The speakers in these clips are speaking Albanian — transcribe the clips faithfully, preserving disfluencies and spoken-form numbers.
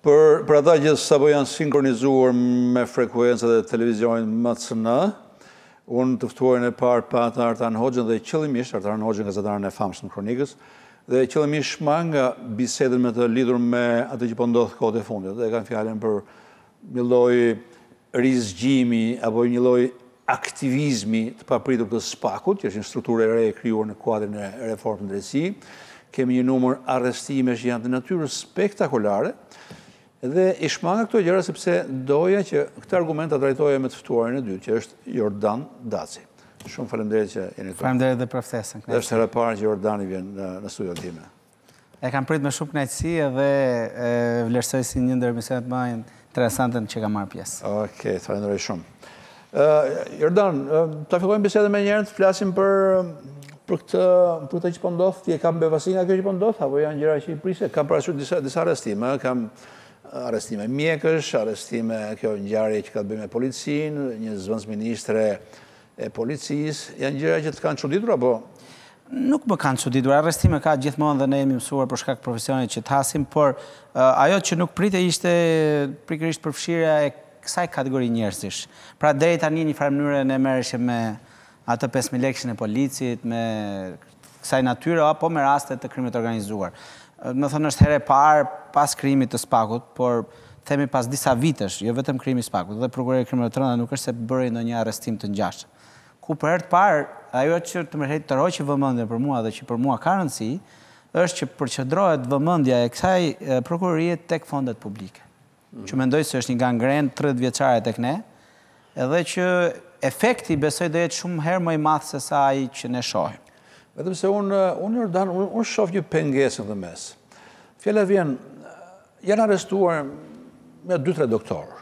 Për, për ata që sapo janë sinkronizuar me frekuencët e televizionit M C N, unë të ftuarin e parë pa të Artan Hoxhën dhe qëllimisht, Artan Hoxhën gazetarën e famshëm Kronikës, dhe qëllimisht shma nga bisedën me të lidhur me atë që po ndodh kohët e fundit. Dhe kanë fjalën për një lloj rizgjimi apo një lloj aktivizmi të papritur të spakut, që është një strukturë e re e krijuar në kuadrin e reformës drejtësi. Kemi një numër arrestime që janë të natyrës spektakolare. Dhe i shmanga këto gjëra sepse doja që këtë argument ta trajtoja me të ftuarin e dytë, që është Jordan Daci. Shumë faleminderit që jeni këtu. Faleminderit dhe për ftesën. Dhe është hera e parë që Jordani vjen në, në studion time. E kam prit me shumë kënaqësi dhe e vlerësoj si një ndër misionet më interesante që kam marrë pjesë. Okej, falenderoj shumë. Uh, Jordan, uh, ta fillojmë bisedën me njëherë, të flasim për për këtë për këtë që po ndodh. Ti e kam bevasi nga kjo që po ndodh, apo janë gjëra që i prisë? Kam parasysh disa disa arrestime, kam arrestime mjekësh, arrestime kjo ngjarje që ka të bëjë me policinë, një zëvendësministre e policisë, janë gjëra që të kanë çuditur apo? Nuk më kanë çuditur. Arrestime ka gjithmonë dhe ne jemi mësuar për shkak të profesionit që të hasim, por uh, ajo që nuk prite ishte pikërisht përfshirja e kësaj kategori njerëzish. Pra deri tani një farë mënyrë ne merreshim me atë pesë mijë lekëshin e policit, me kësaj natyre, apo me raste të krimit organizuar. Më thënë është herë e parë pas krimit të Spakut, por themi pas disa vitesh, jo vetëm krimi i Spakut, dhe prokurori kriminal të rënda nuk është se bëri ndonjë arrestim të ngjashëm. Ku për herë të parë, ajo që të më të rroqë vëmendje për mua dhe që për mua ka rëndësi, është që përqendrohet vëmendja e kësaj prokurorie tek fondet publike. Mm. Që mendoj se është një gangren tridhjetë vjeçare tek ne, edhe që efekti besoj do jetë shumë herë më i madh se sa ai që ne shohim. Vetëm se unë, unë Jordan, unë, unë shoh një pengesë në mes. Fjala vjen, janë arrestuar me dy tre doktorë.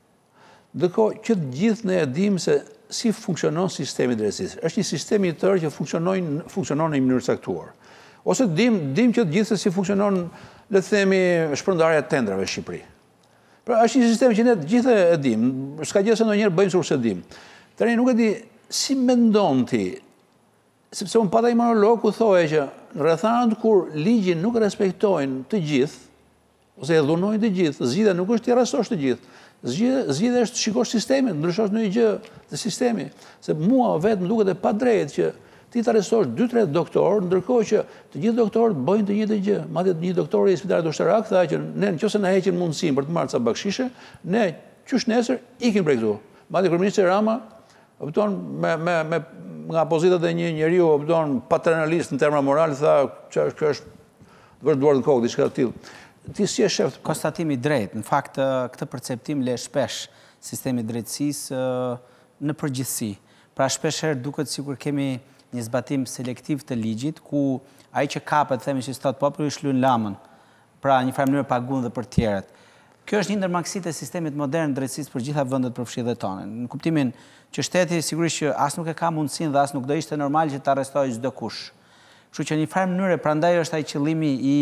Ndërkohë që të gjithë ne e dimë se si funksionon sistemi i drejtësisë. Është një sistem i tërë që funksionon funksionon në një mënyrë caktuar. Ose dimë dim që të gjithë se si funksionon, le të themi, shpërndarja e tendrave në Shqipëri. Pra është një sistem që ne të gjithë e dimë, s'ka gjë se ndonjëherë bëjmë sikur se dimë. Tani nuk e di si mendon ti, sepse unë pata i monolog ku thoje që në rrethanat kur ligjin nuk respektojnë të gjithë, ose e dhunojnë të gjithë, zgjidhja nuk është t'i arrestosh të gjithë, zgjidhja është shikosh sistemin, ndryshosh në një gjë të sistemi. Se mua vetë më duket e padrejtë që ti të arrestosh dy tre doktorë, ndërkohë që të gjithë doktorët bëjnë të njëjtën gjë. Madje një doktor i Spitalit Ushtarak tha që ne nëse na heqin mundësinë për të marrë ca bakshishe, ne qysh nesër ikim prej këtu. Madje kryeministri Rama opton me me me nga pozitat e një njeriu opton paternalist në terma moral, tha që kjo është vërduar në kokë, diçka të tillë. Ti si e shef? Konstatimi i drejtë. Në fakt këtë perceptim le shpesh sistemi i drejtësisë në përgjithësi. Pra shpesh herë duket sikur kemi një zbatim selektiv të ligjit, ku ai që kapet, themi që stat populli shlyen lamën. Pra një farë mënyrë pagun dhe për tjerët. Kjo është një ndër mangësitë e sistemit modern drejtësisë për gjitha vendet përfshirë tonë. Në kuptimin që shteti sigurisht që as nuk e ka mundësinë dhe as nuk do ishte normal që të arrestojë çdo kush. Kështu që një farë mënyrë prandaj është ai qëllimi i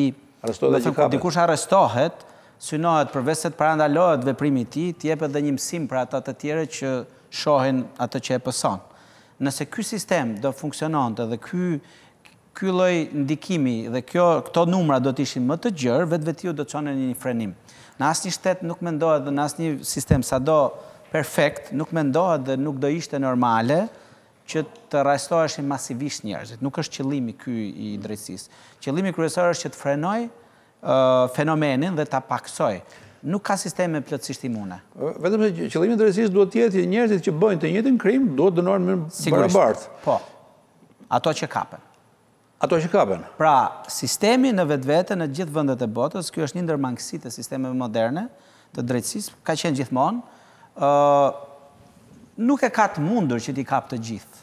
kur dikush arrestohet, synohet përveç se të parandalohet veprimi i tij, të jepet edhe një mësim për ata të tjerë që shohin atë që e pëson. Nëse ky sistem do funksiononte dhe ky ky lloj ndikimi dhe kjo këto numra do të ishin më të gjerë, vetvetiu do të çonin një frenim. Në asnjë shtet nuk mendohet dhe në asnjë sistem sado perfekt, nuk mendohet dhe nuk do ishte normale që të arrestoheshin masivisht njerëzit. Nuk është qëllimi ky i drejtësisë. Qëllimi kryesor është që të frenoj uh, fenomenin dhe ta paksoj. Nuk ka sisteme plotësisht imune. Vetëm se qëllimi i drejtësisë duhet të jetë që njerëzit që bëjnë të njëjtin krim duhet dënohen në barabartë. Po. Ato që kapen. Ato që kapen. Pra, sistemi në vetvete në gjithë vendet e botës, kjo është një ndër mangësitë e sistemeve moderne të drejtësisë, ka qenë gjithmonë, uh, nuk e ka të mundur që t'i kap të gjithë.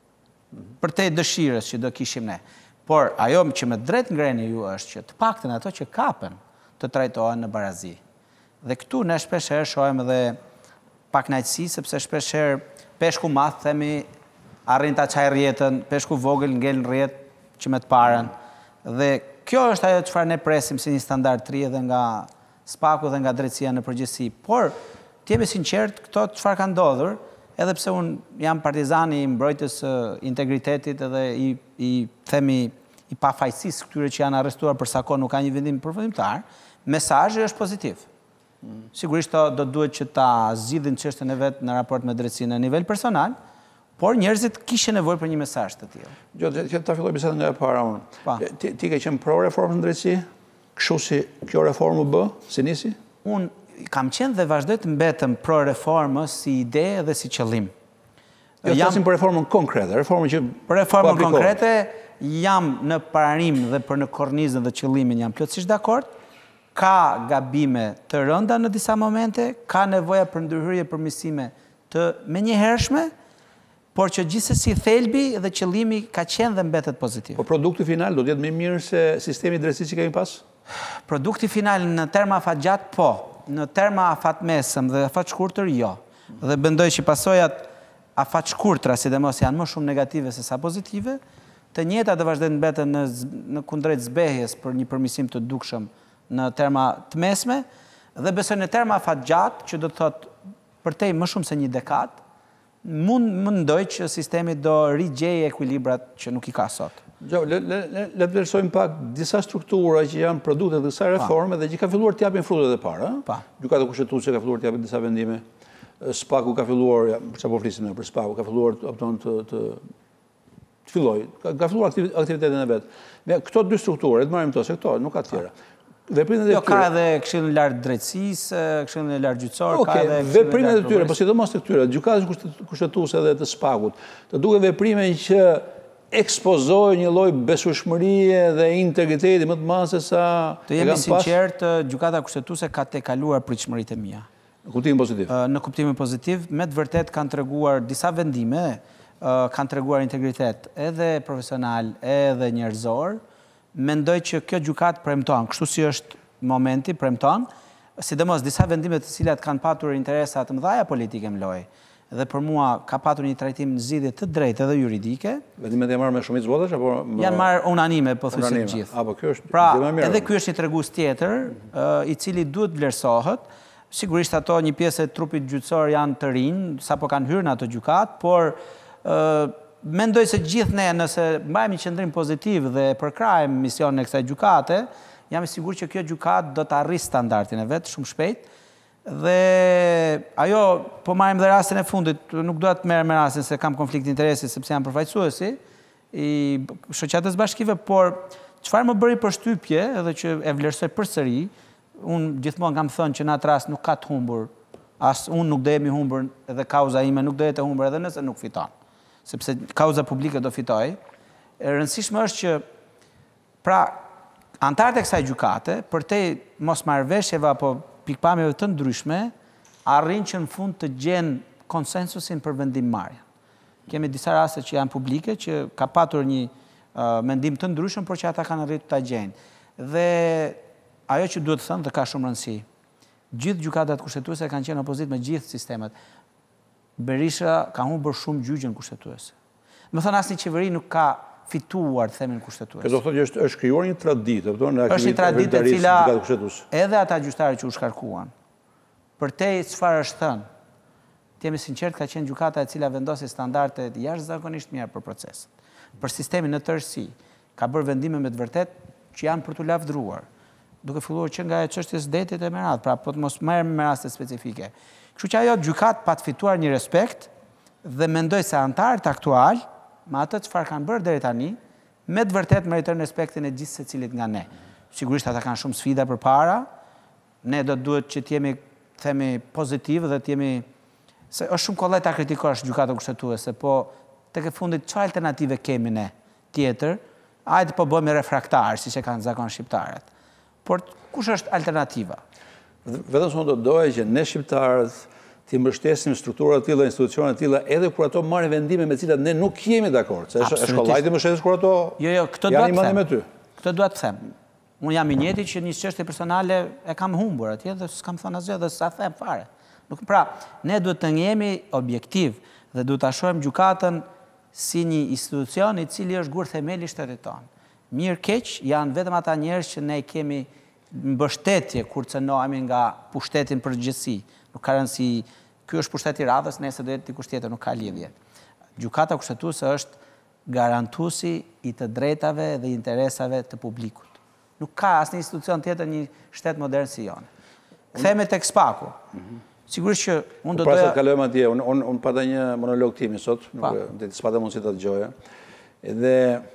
Për te dëshirës që do kishim ne. Por ajo që me drejt ngreni ju është që të paktën ato që kapen të trajtohen në barazi. Dhe këtu ne shpesh herë shohim edhe pak kënaqësi, sepse shpesh herë peshku madh themi arrin ta çaj rrjetën, peshku vogël ngel në rrjet që me të parën. Dhe kjo është ajo çfarë ne presim si një standard të ri edhe nga Spaku dhe nga drejtësia në përgjithësi. Por të jemi sinqert, këto çfarë ka ndodhur, edhe pse unë jam partizani i mbrojtjes së integritetit edhe i, i themi i pafajësisë këtyre që janë arrestuar për sa kohë nuk ka një vendim përfundimtar, mesazhi është pozitiv. Sigurisht do duhet që ta zgjidhin çështën e vet në raport me drejtsinë në nivel personal, por njerëzit kishin nevojë për një mesazh të tillë. Jo, që ta filloj bisedën nga e para unë. Ti, ti ke qenë pro reformës në drejtësi? Kështu si kjo reformë bë, si nisi? Unë kam qenë dhe vazhdoj të mbetem pro reformës si ide dhe si qëllim. Jo, të flasim për reformën konkrete, reformën që për reformën konkrete jam në pararim dhe për në kornizën dhe qëllimin jam plotësisht dakord. Ka gabime të rënda në disa momente, ka nevoja për ndërhyrje përmirësime të menjëhershme, por që gjithsesi thelbi dhe qëllimi ka qenë dhe mbetet pozitiv. Po produkti final do të jetë më mirë se sistemi i drejtësisë që kemi pas? Produkti final në terma afat gjatë, po. Në terma afat mesëm dhe afat shkurtër, jo. Dhe bendoj që pasojat afat shkurtra, sidomos janë më shumë negative se sa pozitive, të njëjta do vazhdojnë mbeten në, në kundrejt zbehjes për një përmirësim të dukshëm në terma të mesme, dhe besoj në terma afat gjatë, që do të thotë përtej më shumë se një dekadë, mund mendoj që sistemi do rigjejë ekuilibrat që nuk i ka sot. Jo, le le le të vlerësojmë pak disa struktura që janë produkte të kësaj reforme dhe që ka filluar të japin frutet e para. Pa. Gjykata kushtetuese ka filluar të japin disa vendime. Spaku ka filluar, për çfarë po flisim ne për Spaku, ka filluar opton të të të filloj, ka, ka filluar aktivitetin e vet. Me këto dy struktura, të marrim këto, se këto nuk ka të tjera. Veprimet e tyre. Jo, ka edhe Këshillin e Lartë Drejtësisë, Këshillin e Lartë Gjyqësor, ka edhe veprimet e tyre, po sidomos të këtyre, gjykatës kushtetuese dhe të Spakut, të duken veprime që ekspozojnë një lloj besueshmërie dhe integriteti më të madh se sa të jemi sinqert, gjykata kushtetuese ka tejkaluar pritshmëritë e mia. Në kuptimin pozitiv. Në kuptimin pozitiv, me të vërtet kanë treguar disa vendime, kanë treguar integritet edhe profesional, edhe njerëzor. Mendoj që kjo gjykat premton, kështu si është momenti, premton, sidomos disa vendime të cilat kanë patur interesa të mëdha politike më loj, dhe për mua ka patur një trajtim në zgjidhje të drejtë dhe juridike. Vendimet janë marrë me shumicë votash apo janë marrë unanime, pothuajse të gjithë. Apo kjo është pra, edhe ky është një tregues tjetër, i cili duhet vlerësohet. Sigurisht ato një pjesë e trupit gjyqësor janë të rinj, sapo kanë hyrë në ato gjykat, por mendoj se gjithë ne, nëse mbajmë një qëndrim pozitiv dhe përkrajmë misionin e kësaj gjykate, jam i sigurt që kjo gjykat do të arrijë standardin e vet shumë shpejt. Dhe ajo, po marrim dhe rastin e fundit, nuk dua të merrem me rastin se kam konflikt interesi sepse jam përfaqësuesi i shoqatës bashkive, por çfarë më bëri përshtypje edhe që e vlerësoj përsëri, unë gjithmonë kam thënë që në atë rast nuk ka të humbur, as unë nuk do jemi humbur edhe kauza ime nuk do jetë e humbur edhe nëse nuk fiton. Sepse kauza publike do fitoj. E rëndësishme është që pra antarët e kësaj gjykate, për te mos marrëveshjeve apo pikpamjeve të ndryshme, arrin që në fund të gjenë konsensusin për vendimmarrjen. Kemi disa raste që janë publike, që ka patur një uh, mendim të ndryshëm, por që ata kanë arritur ta gjejnë. Dhe ajo që duhet të thënë dhe ka shumë rëndësi. Gjithë gjykatat kushtetuese kanë qenë opozit me gjithë sistemet. Berisha ka humbur shumë gjyqjen kushtetuese. Më thënë asnjë qeveri nuk ka fituar themin kushtetues. Kjo do thotë që është krijuar një traditë, apo në është një traditë e cila edhe ata gjyqtarë që u shkarkuan. Për te çfarë është thënë? Të jemi sinqert, ka qenë gjykata e cila vendosi standarde jashtëzakonisht mira për procesin. Për sistemin në tërësi, ka bërë vendime me të vërtet që janë për t'u lavdruar. Duke filluar që nga çështjes detit e merat, pra po të mos merrem me raste specifike. Kështu që ajo gjykat pa të fituar një respekt dhe mendoj se antarët aktual, me atë çfarë kanë bërë deri tani, me të vërtet meritojnë respektin e gjithë secilit nga ne. Sigurisht ata kanë shumë sfida përpara, ne do duhet që të jemi, themi, pozitiv dhe të jemi se është shumë kollaj ta kritikosh gjykatën kushtetuese, po tek e fundit çfarë alternative kemi ne tjetër? Hajde po bëhemi refraktar, siç e kanë zakon shqiptarët. Por kush është alternativa? Vetëm sonë do doja që ne shqiptarët të mbështesim struktura të tilla, institucione të tilla, edhe kur ato marrin vendime me të cilat ne nuk jemi dakord. Se është kollaj të mbështetesh kur ato jo, jo, këtë janë imani me ty. Këtë dua të them. Unë jam i njëjti që një çështje personale e kam humbur atje dhe s'kam thënë asgjë dhe s'sa them fare. Nuk, pra, ne duhet të jemi objektiv dhe duhet ta shohim gjykatën si një institucion i cili është gur themeli i shtetit tonë. Mirë keq janë vetëm ata njerëz që ne kemi mbështetje kur cënohemi nga pushtetin përgjithësi. Nuk ka rëndësi, ky është pushteti i radhës, nëse do jetë dikush tjetër nuk ka lidhje. Gjykata kushtetuese është garantuesi i të drejtave dhe interesave të publikut. Nuk ka asnjë institucion tjetër një shtet modern si jonë. Kthehemi tek spaku. Sigurisht që unë do Pra doja... sa kalojmë atje, unë pata një monolog timi sot, nuk s'pata mundësi ta dëgjoja. Edhe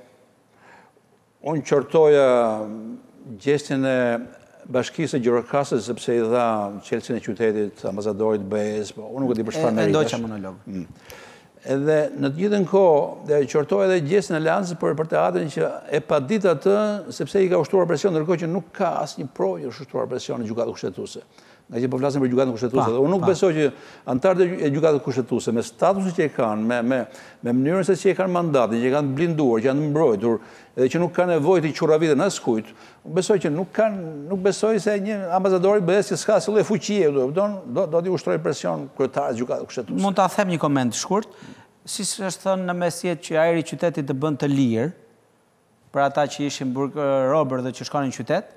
unë qortoja gjestin e Bashkisë e Gjirokastës sepse i dha qelsin e qytetit ambasadorit B E-s, po unë nuk e di për çfarë meritesh. E ndoqa monolog. Edhe në të njëjtën kohë qortoja edhe gjestin e Aleancës për për teatrin që e padit atë sepse i ka ushtruar presion, ndërkohë që nuk ka asnjë provë që është ushtruar presion në gjykatën kushtetuese. Nga që po flasim për gjykatën kushtetuese. Unë nuk besoj që anëtarët e gjykatës kushtetuese me statusin që e kanë, me me me mënyrën se si e kanë mandatin, që e kanë blinduar, që janë mbrojtur, edhe që nuk kanë nevojë të qurraviten askujt, unë besoj që nuk kanë, nuk besoj se një ambasador i B E-s që s'ka asnjë lloj fuqie, do do do t'i ushtrojë presion kryetarët e gjykatës kushtetuese. Mund ta them një koment shkurt, si është thënë në mesjet që ajri i qytetit të bën të lirë, për ata që ishin robër dhe që shkonin në qytet.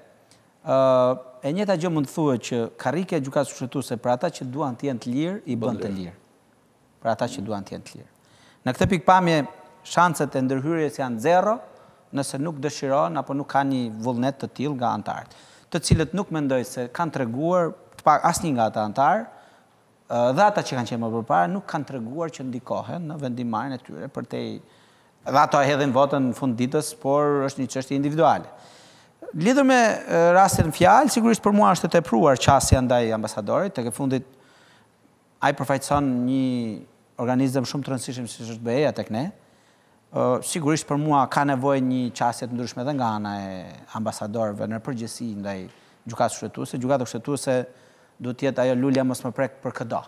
E njëjta gjë mund të thuhet që karrika e gjykatës kushtetuese për ata që duan të jenë të lirë i bën të lirë. Për ata që duan të jenë të lirë. Në këtë pikpamje shanset e ndërhyrjes janë zero nëse nuk dëshiron apo nuk ka një vullnet të tillë nga anëtarët, të cilët nuk mendoj se kanë treguar, asnjë nga ata anëtarë, dhe ata që kanë qenë më përpara nuk kanë treguar që ndikohen në vendimarrjen e tyre për te dhe ato e hedhin votën në fund ditës, por është një çështje individuale. Lidhur me rastin fjalë, sigurisht për mua është e tepruar qasja ndaj ambasadorit, tek e fundit ai përfaqëson një organizëm shumë të rëndësishëm si është B E-ja tek ne. Sigurisht për mua ka nevojë një qasje të ndryshme edhe nga ana e ambasadorëve në përgjithësi ndaj gjykatës kushtetuese. Gjykata kushtetuese duhet të jetë ajo lulja mos më prek për këdo.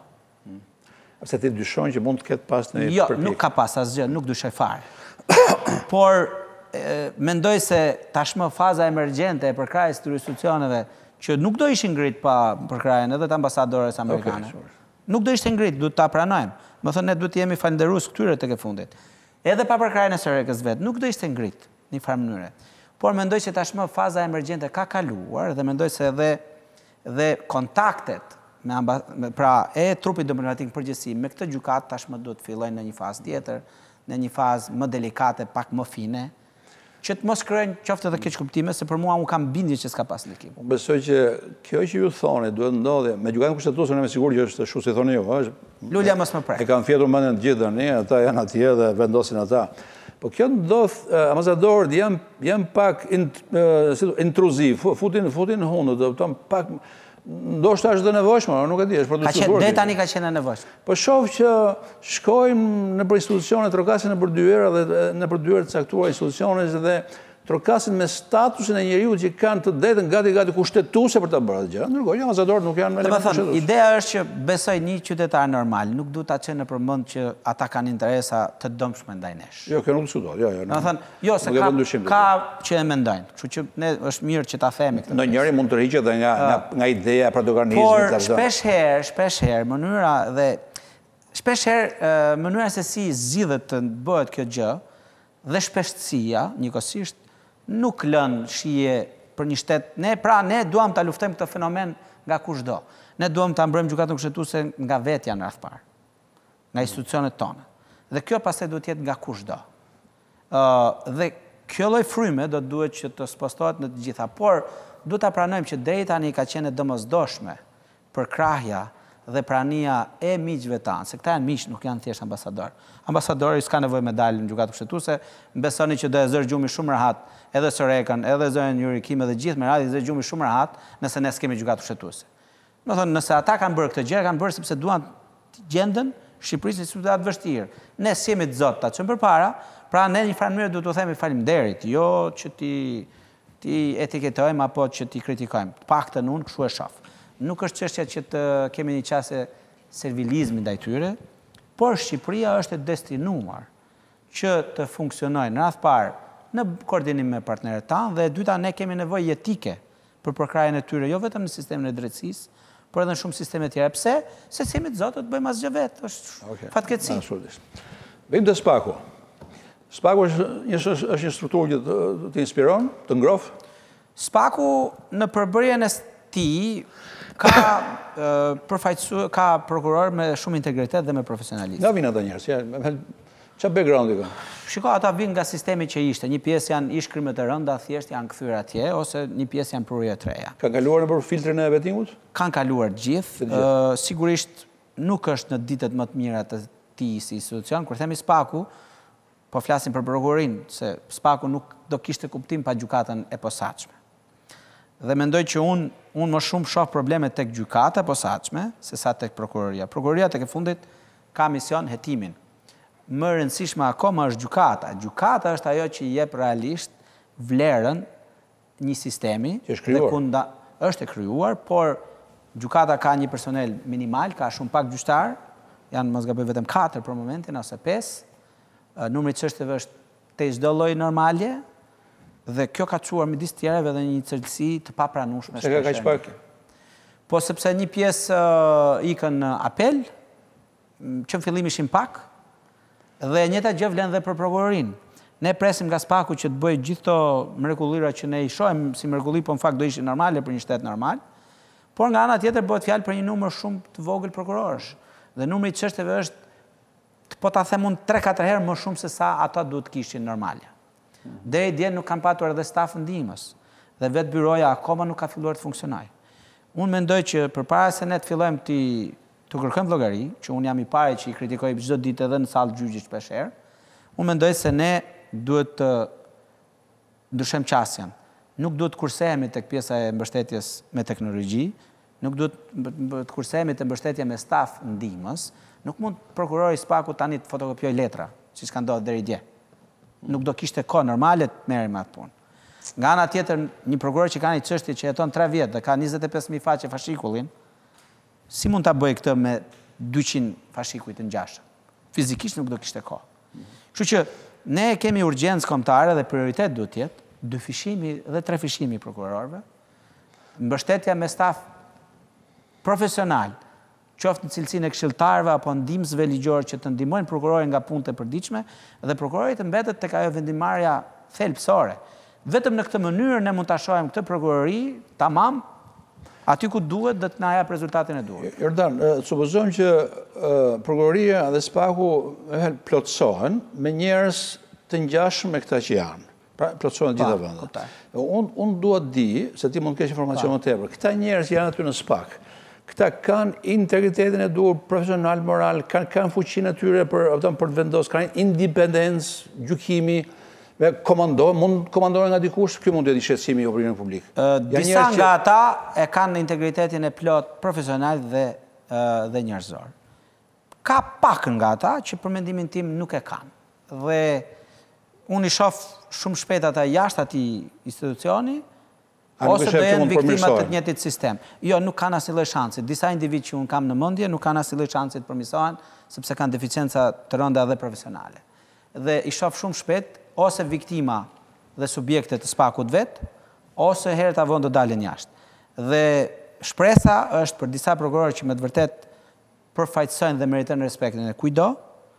Pse ti dyshon që mund të ketë pas në Jo, nuk ka pas asgjë, nuk dyshoj fare. Por mendoj se tashmë faza emergjente e përkrahjes të institucioneve që nuk do ishin ngrit pa përkrahjen edhe të ambasadores amerikane. Nuk do ishte ngrit, duhet ta pranojmë. Më thënë ne duhet të jemi falënderues këtyre tek e fundit. Edhe pa përkrahjen e S R E-s vet, nuk do ishte ngrit në një farë mënyre. Por mendoj se tashmë faza emergjente ka kaluar dhe mendoj se edhe dhe kontaktet me pra e trupit diplomatik përgjithësi me këtë gjykatë tashmë duhet të fillojnë në një fazë tjetër, në një fazë më delikate, pak më fine, që të mos krijojnë qoftë edhe keq kuptime, se për mua unë kam bindje që s'ka pas ndikim. Unë besoj që kjo që ju thoni duhet ndodhje me gjykatën kushtetuese, unë jam i sigurt që është ashtu si thoni ju, është. Lulja mos më prek. E kanë fjetur mendjen të gjithë tani, ata janë atje dhe vendosin ata. Po kjo ndodh, ambasadorët janë janë pak intruziv, futin futin hundë, do të thonë pak ndoshta është dhe nevojshme, nuk e di, është për të siguruar. Deri tani ka qenë e nevojshme. Po shoh që shkojmë në për institucione, trokasin në për dyera dhe në për dyera të caktuara institucione dhe trokasin me statusin e njeriut që kanë të drejtën gati gati kushtetuese për ta bërë atë gjë. Ndërkohë që ambasadorët nuk janë me element kushtetues. Ideja është që besoj një qytetar normal nuk duhet ta çojë në përmend që ata kanë interesa të dëmshme ndaj nesh. Jo, kjo nuk diskutohet. Jo, jo. Domethënë, jo se ka ka që e mendojnë. Kështu që ne është mirë që ta themi këtë. Ndonjëri mund të rriqet nga nga ideja e protagonizmit. Por shpesh herë, shpesh herë mënyra dhe shpesh herë mënyra se si zgjidhet të bëhet kjo gjë dhe shpeshtësia njëkohësisht nuk lën shije për një shtet. Ne pra ne duam ta luftojmë këtë fenomen nga kushdo. Ne duam ta mbrojmë gjykatën kushtetuese nga vetja në radh parë, nga institucionet tona. Dhe kjo pastaj duhet të jetë nga kushdo. Ë dhe kjo lloj fryme do të duhet që të spostohet në të gjitha, por duhet ta pranojmë që deri tani ka qenë domosdoshme përkrahja dhe prania e miqve tanë, se këta janë miq, nuk janë thjesht ambasador. Ambasadori s'ka nevojë me dalë në gjykatë kushtetuese, besoni që do e zër gjumi shumë rahat, edhe S R E-kën, edhe zërin Jurikim, edhe gjithë me radhë zër gjumi shumë rahat, nëse ne s'kemi gjykatë kushtetuese. Do thonë, nëse ata kanë bërë këtë gjë, kanë bërë sepse duan gjendën Shqipërisë si situatë vështirë. Ne s'jemi të zot ta çojmë përpara, pra ne në një farë mënyrë duhet t'u themi faleminderit, jo që ti ti etiketojmë apo që ti kritikojmë. Paktën unë kështu e shoh. Nuk është çështja që të kemi një qasje servilizmi ndaj tyre, por Shqipëria është e destinuar që të funksionojë në radh parë në koordinim me partnerët tanë dhe e dyta ne kemi nevojë jetike për përkrahjen e tyre, jo vetëm në sistemin e drejtësisë, por edhe në shumë sisteme tjera. Pse? Se si me të zotë të bëjmë asgjë vetë, është fatkeqësi. Vim te Spaku. Spaku është një strukturë që të inspiron, të ngroh. Spaku në përbërjen e tij ka përfaqësuar, ka prokuror me shumë integritet dhe me profesionalizëm. Nga vinë ata njerëz, Qa backgroundi ka? Shiko, ata vinë nga sistemi që ishte. Një pjesë janë ish krimet e rënda, thjesht janë kthyer atje, ose një pjesë janë prurje të reja. Kanë kaluar nëpër filtrin e vettingut? Kanë kaluar gjithë. Uh, sigurisht nuk është në ditët më të mira të tij si institucion. Kur themi SPAK-u, po flasim për prokurorinë, se SPAK-u nuk do kishte kuptim pa gjykatën e posaçme. Dhe mendoj që unë un më shumë shoh probleme tek gjykata e posaçme se sa tek prokuroria. Prokuroria tek e fundit ka mision hetimin. Më rëndësishme akoma është gjykata. Gjykata është ajo që i jep realisht vlerën një sistemi që është krijuar. Kunda, është e krijuar, por gjykata ka një personel minimal, ka shumë pak gjyqtar, janë mos gaboj vetëm katër për momentin ose pesë. Numri i çështjeve është te çdo lloj normalje. Dhe kjo ka çuar midis tjerave dhe një cilësi të papranueshme. Se ka kaq pak? Po sepse një pjesë uh, ikën në apel, që në fillim ishin pak, dhe njëta gjë vlen dhe për prokurorinë. Ne presim nga SPAK-u që të bëjë gjithë to mrekullira që ne i shohim si mrekulli, po në fakt do ishin normale për një shtet normal, por nga ana tjetër bëhet fjalë për një numër shumë të vogël prokurorësh. Dhe numri i çështjeve është, po ta them unë tre katër herë më shumë se sa ata duhet kishin normale. Deri dje nuk kanë patur edhe staf ndihmës dhe vetë byroja akoma nuk ka filluar të funksionojë. Unë mendoj që përpara se ne të fillojmë të, të kërkojmë llogari, që unë jam i pari që i kritikoj çdo ditë edhe në sallë gjyqi shpesh herë, unë mendoj se ne duhet të ndryshojmë qasjen. Nuk duhet të kursehemi tek pjesa e mbështetjes me teknologji, nuk duhet të kursehemi te mbështetja me staf ndihmës, nuk mund prokurori SPAK-u tani të fotokopjoj letra, siç ka ndodhur deri dje. Nuk do kishte kohë normale të merrem atë punë. Nga ana tjetër, një prokuror që ka një çështje që jeton tre vjet dhe ka njëzet e pesë mijë faqe fashikullin, si mund ta bëjë këtë me dyqind fashikuj të ngjashëm? Fizikisht nuk do kishte kohë. Kështu që ne kemi urgjencë kombëtare dhe prioritet duhet të jetë dy fishimi dhe tre fishimi prokurorëve, mbështetja me staf profesional, qoftë në cilësinë e këshilltarëve apo ndihmësve ligjor që të ndihmojnë prokurorin nga punët e përditshme dhe prokurori të mbetet tek ajo vendimarrja thelbësore. Vetëm në këtë mënyrë ne mund ta shohim këtë prokurori tamam aty ku duhet dhe të na jap rezultatin e duhur. Jordan, supozojmë që prokuroria dhe SPAK-u plotësohen me njerëz të ngjashëm me këta që janë. Pra, plotësohen në gjitha vendet. Unë un dua të di, se ti mund të kesh informacion më tepër. Këta njerëz janë aty në SPAK. Këta kanë integritetin e duhur profesional, moral, kanë, kanë fuqinë e tyre për, për të vendosur, kanë independencë, gjykimi, komandojnë, mund komandojnë nga dikush, kjo mund të jetë shqetësimi i opinionit publik. Uh, disa nga që... ata e kanë integritetin e plot profesional dhe, uh, dhe njerëzor. Ka pak nga ata që për mendimin tim nuk e kanë. Dhe unë i shoh shumë shpejt ata jashtë atij institucioni, ose do jenë viktimat të të njëjtit sistem. Jo, nuk kanë asnjë lloj shansi. Disa individ që unë kam në mendje nuk kanë asnjë lloj shansi të përmirësohen, sepse kanë deficienca të rënda dhe profesionale. Dhe i shoh shumë shpejt ose viktima dhe subjekte të SPAK-ut vet, ose herët avon do dalen jashtë. Dhe shpresa është për disa prokurorë që me të vërtet përfaqësojnë dhe meritojnë respektin e kujdo,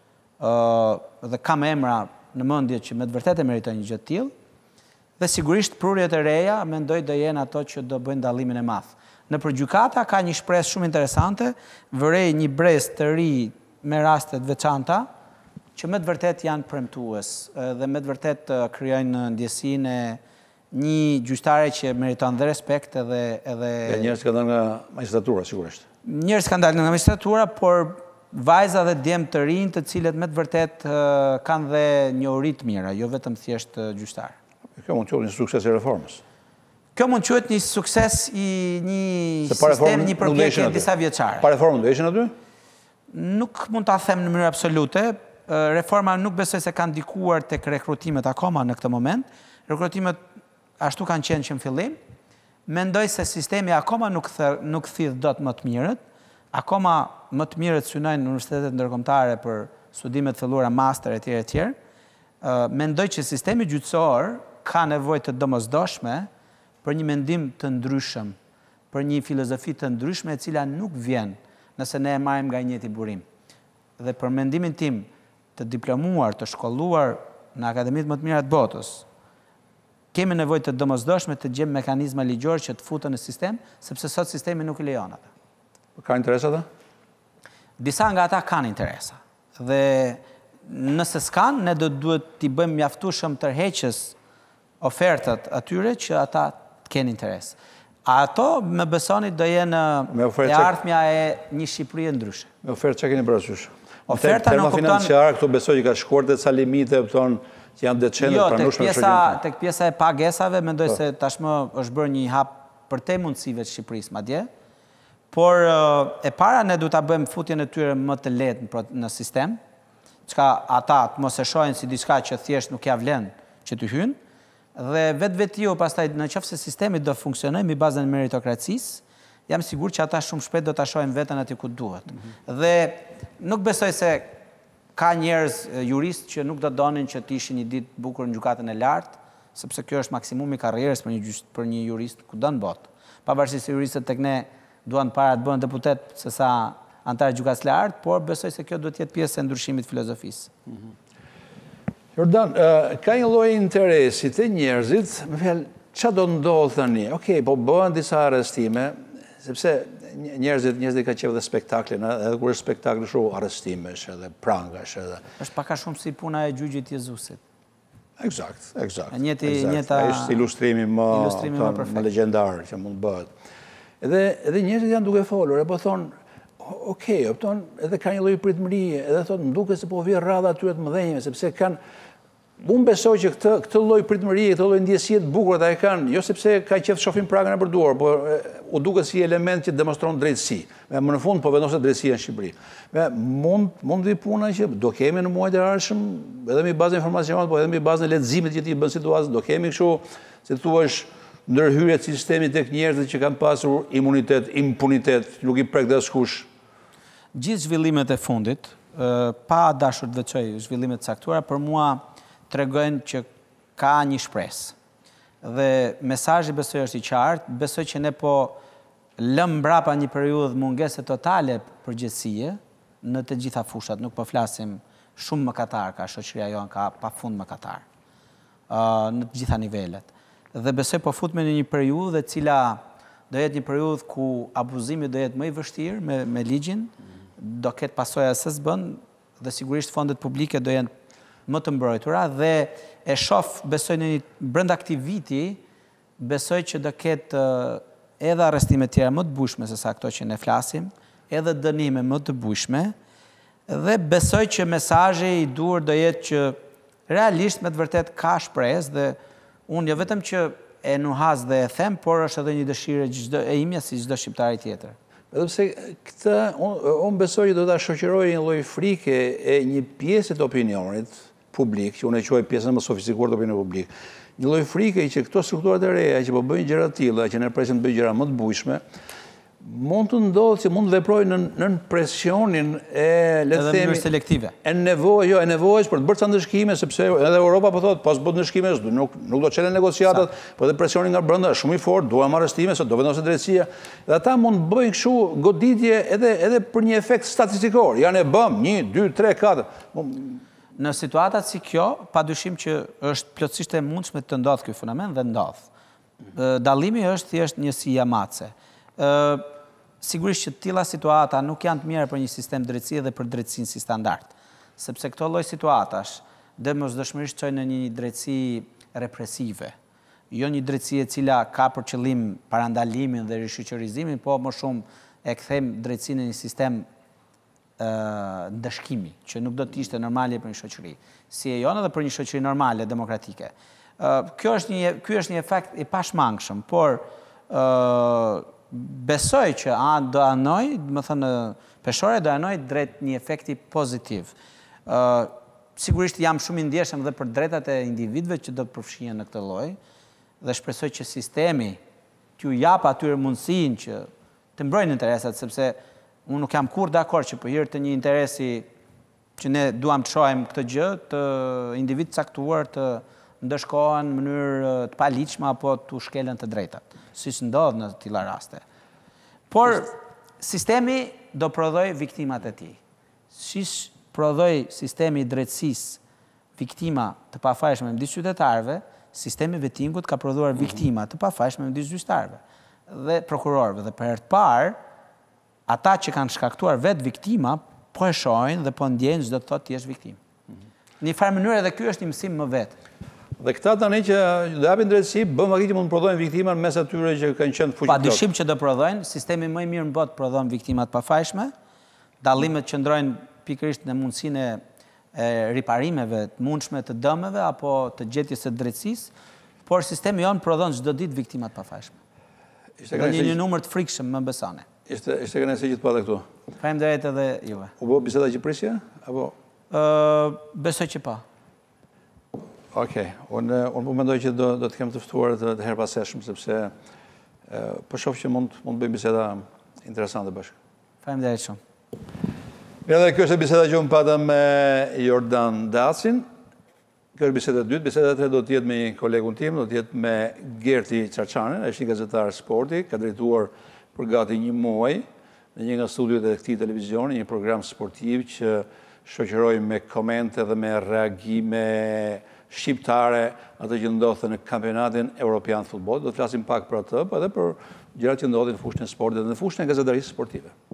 dhe kam emra në mendje që me të vërtet e meritojnë një gjë të tillë. Dhe sigurisht prurjet e reja mendoj do jenë ato që do bëjnë dallimin e madh. Në përgjykata ka një shpresë shumë interesante, vërej një brez të ri me raste të veçanta, që me të vërtet janë premtues dhe me të vërtet krijojnë ndjesinë e një gjyqtare që meriton dhe respekt edhe edhe njerëz që kanë dalë nga magjistratura sigurisht. Njerëz kanë dalë nga magjistratura, por vajza dhe djemë të rinj të cilët me të vërtet kanë dhe njohuri të mira, jo vetëm thjesht gjyqtar. Kjo mund të qenë një sukses i reformës. Kjo mund të quhet një sukses i një sistemi, një përpjekje disa vjeçare. Pa reformën do ishin aty? Nuk mund ta them në mënyrë absolute. Reforma nuk besoj se kanë ndikuar tek rekrutimet akoma në këtë moment. Rekrutimet ashtu kanë qenë që në fillim. Mendoj se sistemi akoma nuk thër, nuk thith dot më të mirët. Akoma më të mirët synojnë në universitetet ndërkombëtare për studime të filluara master etj etj. Mendoj që sistemi gjyqësor ka nevojë të domosdoshme për një mendim të ndryshëm, për një filozofi të ndryshme e cila nuk vjen nëse ne e marrim nga një njëjti burim. Dhe për mendimin tim, të diplomuar, të shkolluar në akademitë më të mira të botës, kemi nevojë të domosdoshme të gjejmë mekanizma ligjor që të futen në sistem, sepse sot sistemi nuk i lejon ata. Ka interesa ata? Disa nga ata kanë interesa. Dhe nëse s'kan, ne do duhet t'i bëjmë mjaftueshëm tërheqës ofertat atyre që ata të kenë interes. A ato, me besoni, do jenë e ardhmja e një Shqipërie ndryshe. Me ofertë që keni parasysh? Oferta në kupton... financiar, këtu besoj që ka shkuar dhe ca limite, që janë decente jo, pranueshme në shoqërinë. Tek pjesa e pagesave, mendoj se tashmë është bërë një hap për te mundësive të Shqipërisë madje, por e para ne du ta bëjmë futjen e tyre më të lehtë në sistem, çka ata të mos e shohin si diçka që thjesht nuk ja vlen që të hynë, dhe vetë vetiu pastaj në qoftë se sistemi do funksionojë mbi bazën e meritokracisë, jam sigurt që ata shumë shpejt do ta shohin veten aty ku duhet. Dhe nuk besoj se ka njerëz juristë që nuk do donin që të ishin një ditë bukur në gjykatën e lartë, sepse kjo është maksimumi i karrierës për një për një jurist kudo në botë. Pavarësisht se juristët tek ne duan para të bëhen deputet sesa antar gjykatës së lartë, por besoj se kjo duhet të jetë pjesë e ndryshimit të filozofisë. Jordan, ka një lloj interesi të njerëzit, më fjalë, çfarë do ndodh tani? Okej, po bëhen disa arrestime, sepse njerëzit njerëzit ka qenë dhe spektakle, edhe kur është spektakl shumë arrestimesh, edhe prangash, edhe. Është pak a shumë si puna e gjyqit Jezusit. Eksakt, eksakt. Njëti njëta është ilustrimi më më legjendar që mund bëhet. Edhe edhe njerëzit janë duke folur, e po thonë, okej, opton, edhe ka një lloj pritëmërie, edhe thotë më duket se po vjen rradha atyre të mëdhenjve, sepse kanë unë besoj që këtë këtë lloj pritëmërie, këtë lloj ndjesie të bukur ata e kanë, jo sepse ka qef të shohin pragën e përduar, por u duket si element që demonstron drejtësi. Me më në fund po vendoset drejtësia në Shqipëri. Me mund mund vi puna që do kemi në muajt e ardhshëm, edhe mbi bazën e informacionit, po edhe mbi bazën e leximit që ti bën situatës, do kemi kështu, si thuaç, ndërhyrje të sistemit tek njerëzit që kanë pasur imunitet, impunitet, nuk i prek dhe askush. Gjithë zhvillimet e fundit, pa dashur të veçoj zhvillimet caktuara, për mua tregojnë që ka një shpresë. Dhe mesazhi besoj është i qartë, besoj që ne po lëm mbrapa një periudhë mungese totale përgjegjësie në të gjitha fushat, nuk po flasim shumë mëkatar, ka shoqëria jonë ka pafund mëkatar në të gjitha nivelet. Dhe besoj po futemi në një periudhë e cila do jetë një periudhë ku abuzimi do jetë më i vështirë me, me ligjin, do ketë pasoja se s'bën, dhe sigurisht fondet publike do jenë më të mbrojtura, dhe e shoh, besoj në një brenda këtij viti, besoj që do ketë edhe arrestime tjera më të bujshme se sa këto që ne flasim, edhe dënime më të bujshme, dhe besoj që mesazhi i dur do jetë që realisht me të vërtet ka shpresë, dhe unë jo vetëm që e nuhaz dhe e them, por është edhe një dëshirë e imja si çdo shqiptari tjetër. Edhe pse këtë, unë besoj që do ta shoqëroj një lloj frike e një pjesë të opinionit publik, që unë e quaj pjesën më sofistikuar të opinionit publik, një lloj frike që këto strukturat e reja që po bëjnë gjëra të tilla, që ne presim të bëjnë gjëra më të bujshme, mund të ndodhë që mund të veprojnë në presionin e, le të themi, selektive. E nevojë, jo, e nevojës për të bërë ca ndëshkime, sepse edhe Europa po thotë, pas bët ndëshkime, nuk nuk do të çelën negociatat, po edhe presioni nga brenda është shumë i fortë, duam arrestime, se do vendoset drejtësia. Dhe ata mund të bëjnë kështu goditje edhe edhe për një efekt statistikor. Janë e bëm një, dy, tre, katër. Në situatat si kjo, padyshim që është plotësisht e mundshme të ndodhë ky fenomen dhe ndodh. Dallimi është thjesht një sijamace. Sigurisht që tilla situata nuk janë të mira për një sistem drejtësie dhe për drejtësinë si standard, sepse këto lloj situatash domosdoshmërisht çojnë në një drejtësi represive, jo një drejtësi e cila ka për qëllim parandalimin dhe rishoqërizimin, po më shumë e kthejmë drejtësinë në një sistem ndëshkimi, që nuk do të ishte normale për një shoqëri, si e jonë edhe për një shoqëri normale demokratike. Kjo është një ky është një efekt i pashmangshëm, por besoj që a do anoj, më thënë, peshore do anoj drejt një efekti pozitiv. Sigurisht jam shumë i ndjeshëm dhe për drejtat e individëve që do të përfshihen në këtë lloj, dhe shpresoj që sistemi t'ju jap atyre mundësinë që të mbrojnë interesat, sepse unë nuk jam kurrë dakord që për hir të një interesi që ne duam të shohim këtë gjë, të individ caktuar të ndëshkohen në mënyrë të paligjshme apo të shkelen të drejtat, siç ndodh në të tilla raste. Por sistemi do prodhoj viktimat e tij. Siç prodhoj sistemi i drejtësisë viktima të pafajshme midis qytetarëve, sistemi i vettingut ka prodhuar viktima të pafajshme midis gjyqtarëve dhe prokurorëve. Dhe për herë të parë, ata që kanë shkaktuar vetë viktima, po e shohin dhe po ndjejnë çdo të thotë ti je viktimë. Një farë mënyrë edhe ky është një mësim më vetë. Dhe këta tani që do japin drejtësi, bën vaki që mund të prodhojnë viktima mes atyre që kanë qenë fuqi. Pa dyshim që do prodhojnë, sistemi më i mirë në botë prodhon viktimat pafajshme, dallimet qëndrojnë pikërisht në mundësinë e riparimeve të mundshme të dëmeve apo të gjetjes së drejtësisë, por sistemi jonë prodhon çdo ditë viktimat pafajshme. Ishte një, një numër të frikshëm, më besoni. Ishte ishte kënaqësi që të patë këtu. Faleminderit edhe juve. U bë biseda që prisje apo ë besoj që pa. Okej, unë unë po mendoj që do do të kem të ftuar të, të herpaseshëm sepse po shoh që mund mund të bëjmë biseda interesante bashkë. Faleminderit shumë. Mirë, dhe kjo është biseda që unë patëm me Jordan Dacin. Kjo është biseda e dytë, biseda e tretë do të jetë me një kolegun tim, do të jetë me Gerti Çarçanin, është një gazetar sporti, ka drejtuar për gati një muaj në një nga studiot e këtij televizioni, një program sportiv që shoqëroi me komente dhe me reagime shqiptare atë që ndodhte në kampionatin evropian të futbollit. Do të flasim pak për atë, por edhe për gjërat që ndodhin në fushën e sportit dhe në fushën e gazetarisë sportive.